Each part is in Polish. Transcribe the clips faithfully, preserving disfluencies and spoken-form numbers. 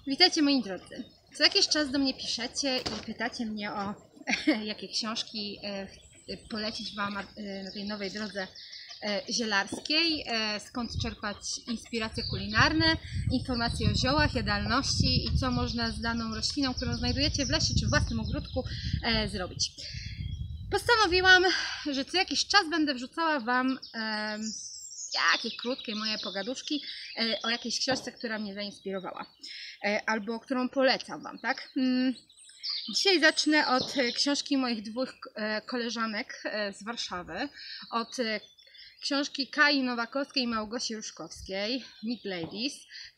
Witajcie moi drodzy. Co jakiś czas do mnie piszecie i pytacie mnie o jakie książki polecić Wam na tej nowej drodze zielarskiej, skąd czerpać inspiracje kulinarne, informacje o ziołach, jadalności i co można z daną rośliną, którą znajdujecie w lesie czy w własnym ogródku zrobić. Postanowiłam, że co jakiś czas będę wrzucała Wam jakie krótkie moje pogaduszki o jakiejś książce, która mnie zainspirowała, albo którą polecam Wam, tak? Dzisiaj zacznę od książki moich dwóch koleżanek z Warszawy, od książki Kai Nowakowskiej i Małgosi Różkowskiej, Meat Ladies.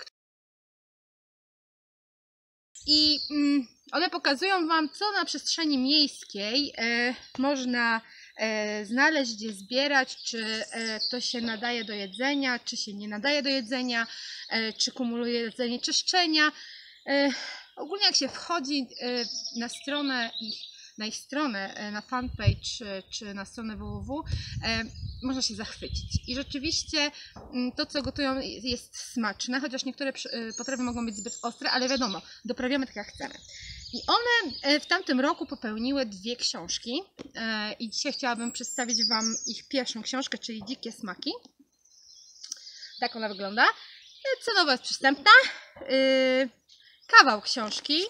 I one pokazują Wam, co na przestrzeni miejskiej można znaleźć, gdzie zbierać, czy to się nadaje do jedzenia, czy się nie nadaje do jedzenia, czy kumuluje zanieczyszczenia. Ogólnie jak się wchodzi na stronę ich, na ich stronę, na fanpage czy na stronę www, można się zachwycić. I rzeczywiście to, co gotują, jest smaczne, chociaż niektóre potrawy mogą być zbyt ostre, ale wiadomo, doprawiamy tak jak chcemy. I one w tamtym roku popełniły dwie książki i dzisiaj chciałabym przedstawić Wam ich pierwszą książkę, czyli Dzikie Smaki. Tak ona wygląda. Cenowo jest przystępna. Kawał książki.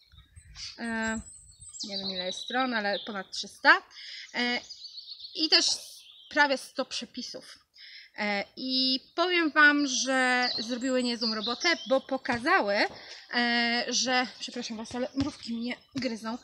Nie wiem ile jest stron, ale ponad trzysta. I też prawie sto przepisów. I powiem Wam, że zrobiły niezłą robotę, bo pokazały, że, przepraszam Was, ale mrówki mnie gryzą,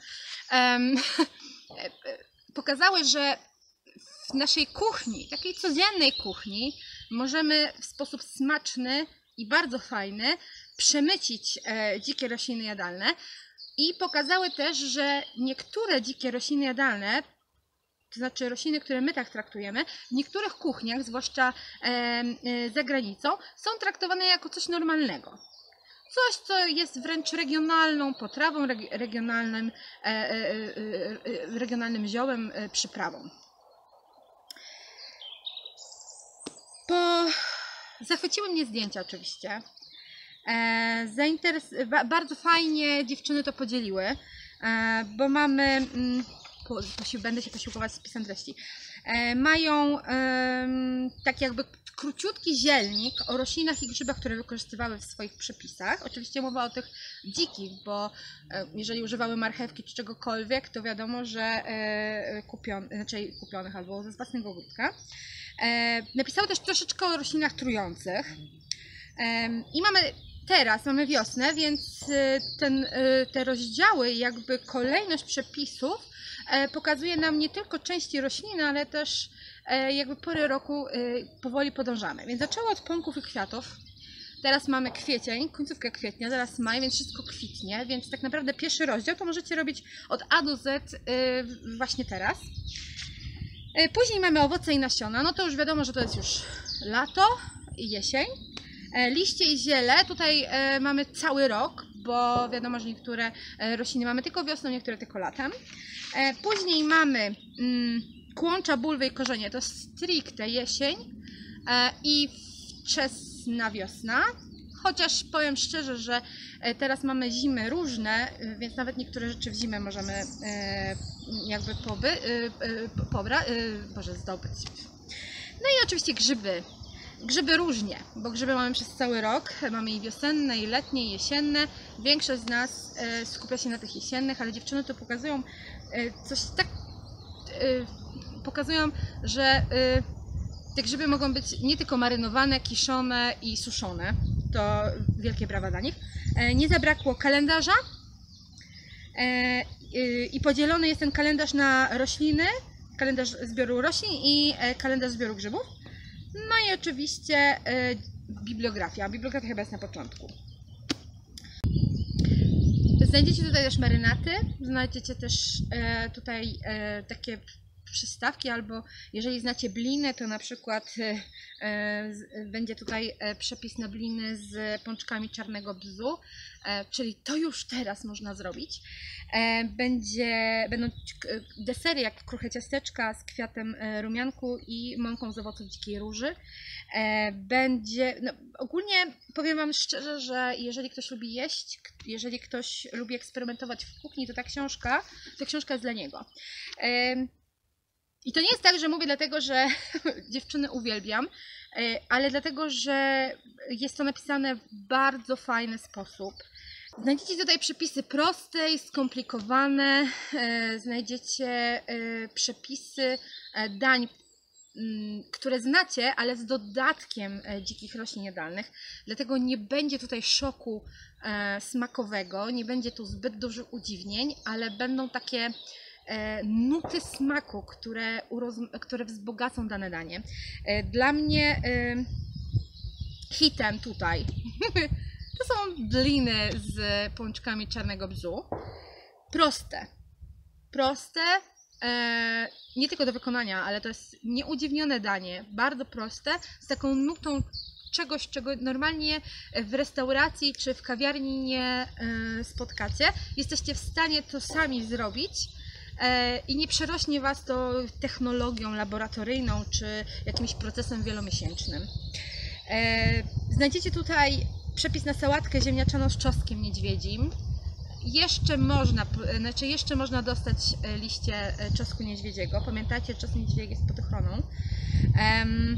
pokazały, że w naszej kuchni, takiej codziennej kuchni, możemy w sposób smaczny i bardzo fajny przemycić dzikie rośliny jadalne. I pokazały też, że niektóre dzikie rośliny jadalne, to znaczy rośliny, które my tak traktujemy, w niektórych kuchniach, zwłaszcza e, e, za granicą, są traktowane jako coś normalnego. Coś, co jest wręcz regionalną potrawą, reg, regionalnym, e, e, e, regionalnym ziołem, e, przyprawą. Po... Zachwyciły mnie zdjęcia oczywiście. E, zainteres... Bardzo fajnie dziewczyny to podzieliły, e, bo mamy... Mm, będę się posiłkować spisem treści. E, mają e, tak jakby króciutki dzielnik o roślinach i grzybach, które wykorzystywały w swoich przepisach. Oczywiście mowa o tych dzikich, bo e, jeżeli używały marchewki czy czegokolwiek, to wiadomo, że e, kupion, znaczy kupionych albo ze własnego ogródka. E, napisały też troszeczkę o roślinach trujących. E, I mamy teraz, mamy wiosnę, więc ten, te rozdziały, jakby kolejność przepisów pokazuje nam nie tylko części rośliny, ale też jakby pory roku powoli podążamy. Więc zaczęło od pąków i kwiatów. Teraz mamy kwiecień, końcówkę kwietnia, zaraz maj, więc wszystko kwitnie. Więc tak naprawdę pierwszy rozdział to możecie robić od A do Z właśnie teraz. Później mamy owoce i nasiona. No to już wiadomo, że to jest już lato i jesień. Liście i ziele, tutaj mamy cały rok, bo wiadomo, że niektóre rośliny mamy tylko wiosną, niektóre tylko latem. Później mamy kłącza, bulwy i korzenie, to stricte jesień i wczesna wiosna. Chociaż powiem szczerze, że teraz mamy zimy różne, więc nawet niektóre rzeczy w zimę możemy jakby poby, pobra, Boże, zdobyć. No i oczywiście grzyby. Grzyby różnie, bo grzyby mamy przez cały rok, mamy i wiosenne, i letnie, i jesienne. Większość z nas e, skupia się na tych jesiennych, ale dziewczyny tu pokazują e, coś tak, e, pokazują, że e, te grzyby mogą być nie tylko marynowane, kiszone i suszone. To wielkie brawa dla nich. E, nie zabrakło kalendarza e, e, i podzielony jest ten kalendarz na rośliny, kalendarz zbioru roślin i e, kalendarz zbioru grzybów. No i oczywiście y, bibliografia. Bibliografia chyba jest na początku. Znajdziecie tutaj też marynaty. Znajdziecie też y, tutaj y, takie przystawki, albo jeżeli znacie bliny, to na przykład e, e, z, będzie tutaj e, przepis na bliny z pączkami czarnego bzu, e, czyli to już teraz można zrobić. E, będzie, będą desery jak kruche ciasteczka z kwiatem e, rumianku i mąką z owoców dzikiej róży. E, będzie, no, ogólnie powiem Wam szczerze, że jeżeli ktoś lubi jeść, jeżeli ktoś lubi eksperymentować w kuchni, to ta książka, to książka jest dla niego. E, I to nie jest tak, że mówię dlatego, że dziewczyny uwielbiam, e, ale dlatego, że jest to napisane w bardzo fajny sposób. Znajdziecie tutaj przepisy proste i skomplikowane, e, znajdziecie e, przepisy e, dań, które znacie, ale z dodatkiem dzikich roślin jadalnych. Dlatego nie będzie tutaj szoku e, smakowego, nie będzie tu zbyt dużych udziwnień, ale będą takie e, nuty smaku, które, uroz- które wzbogacą dane danie. E, dla mnie e, hitem tutaj to są bliny z pączkami czarnego bzu. Proste. Proste. E, nie tylko do wykonania, ale to jest nieudziwnione danie, bardzo proste, z taką nutą czegoś, czego normalnie w restauracji czy w kawiarni nie e, spotkacie. Jesteście w stanie to sami zrobić e, i nie przerośnie Was to technologią laboratoryjną czy jakimś procesem wielomiesięcznym. E, znajdziecie tutaj przepis na sałatkę ziemniaczaną z czosnkiem niedźwiedzim. Jeszcze można, znaczy jeszcze można dostać liście czosnku niedźwiedziego. Pamiętajcie, czosnek niedźwiedzi jest pod ochroną. Um,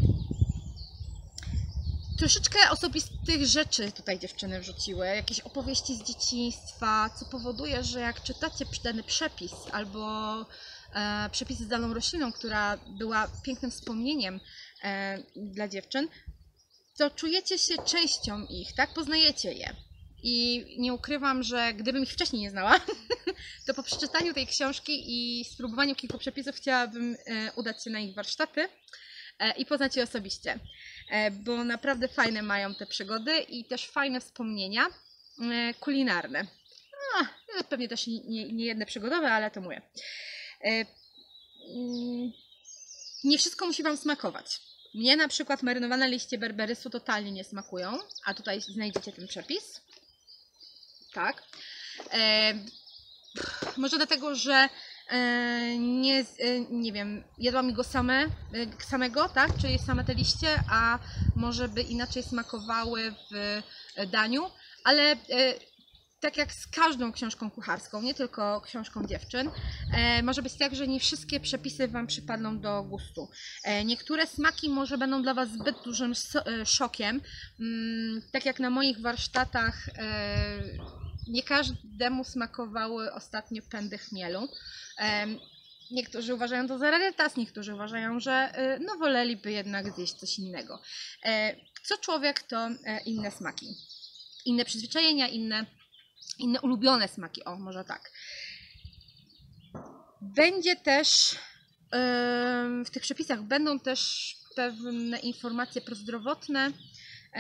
troszeczkę osobistych rzeczy tutaj dziewczyny wrzuciły. Jakieś opowieści z dzieciństwa, co powoduje, że jak czytacie dany przepis albo e, przepis z daną rośliną, która była pięknym wspomnieniem e, dla dziewczyn, to czujecie się częścią ich, tak? Poznajecie je. I nie ukrywam, że gdybym ich wcześniej nie znała, to po przeczytaniu tej książki i spróbowaniu kilku przepisów chciałabym udać się na ich warsztaty i poznać je osobiście. Bo naprawdę fajne mają te przygody i też fajne wspomnienia kulinarne. No, pewnie też nie, nie jedne przygodowe, ale to mówię. Nie wszystko musi Wam smakować. Mnie na przykład marynowane liście berberysu totalnie nie smakują, a tutaj znajdziecie ten przepis. Tak. E, może dlatego, że e, nie, e, nie wiem, jadłam go same, e, samego, tak, czyli same te liście, a może by inaczej smakowały w daniu, ale e, tak jak z każdą książką kucharską, nie tylko książką dziewczyn, e, może być tak, że nie wszystkie przepisy Wam przypadną do gustu. E, niektóre smaki może będą dla Was zbyt dużym so, e, szokiem, mm, tak jak na moich warsztatach e, nie każdemu smakowały ostatnio pędy chmielu. E, niektórzy uważają to za rarytas, niektórzy uważają, że e, no woleliby jednak zjeść coś innego. E, co człowiek, to e, inne smaki, inne przyzwyczajenia, inne Inne ulubione smaki, o może tak. Będzie też, yy, w tych przepisach będą też pewne informacje prozdrowotne, yy,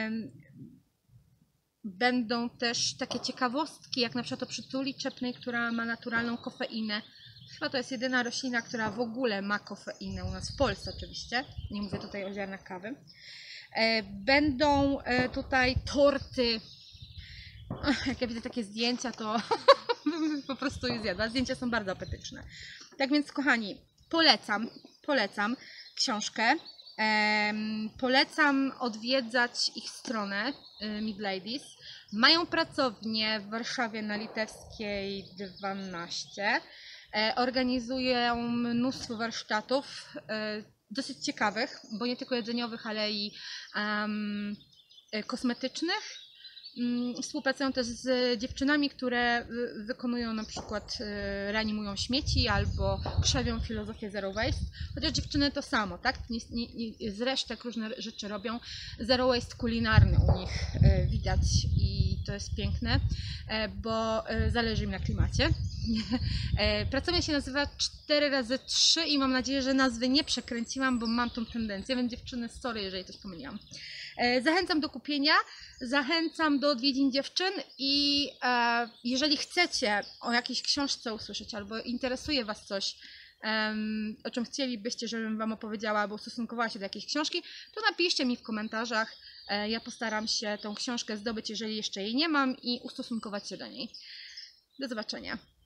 będą też takie ciekawostki, jak na przykład o przytuli czepnej, która ma naturalną kofeinę. Chyba to jest jedyna roślina, która w ogóle ma kofeinę, u nas w Polsce oczywiście, nie mówię tutaj o ziarnach kawy. Yy, będą yy, tutaj torty. Jak ja widzę takie zdjęcia, to po prostu je zjadła. Zdjęcia są bardzo apetyczne. Tak więc, kochani, polecam, polecam książkę. Um, polecam odwiedzać ich stronę Mead Ladies. Mają pracownię w Warszawie na Litewskiej dwanaście. E, organizują mnóstwo warsztatów, e, dosyć ciekawych, bo nie tylko jedzeniowych, ale i um, kosmetycznych. Współpracują też z dziewczynami, które wykonują na przykład reanimują śmieci albo krzewią filozofię zero waste, chociaż dziewczyny to samo, tak? Nie, nie, nie, z resztek różne rzeczy robią. Zero waste kulinarny u nich widać i to jest piękne, bo zależy im na klimacie. Pracownia się nazywa cztery razy trzy i mam nadzieję, że nazwy nie przekręciłam, bo mam tą tendencję, więc dziewczyny, sorry, jeżeli coś pomyliłam. Zachęcam do kupienia, zachęcam do odwiedzin dziewczyn i e, jeżeli chcecie o jakiejś książce usłyszeć albo interesuje Was coś um, o czym chcielibyście, żebym Wam opowiedziała albo ustosunkowała się do jakiejś książki, to napiszcie mi w komentarzach. E, ja postaram się tą książkę zdobyć, jeżeli jeszcze jej nie mam, i ustosunkować się do niej. Do zobaczenia.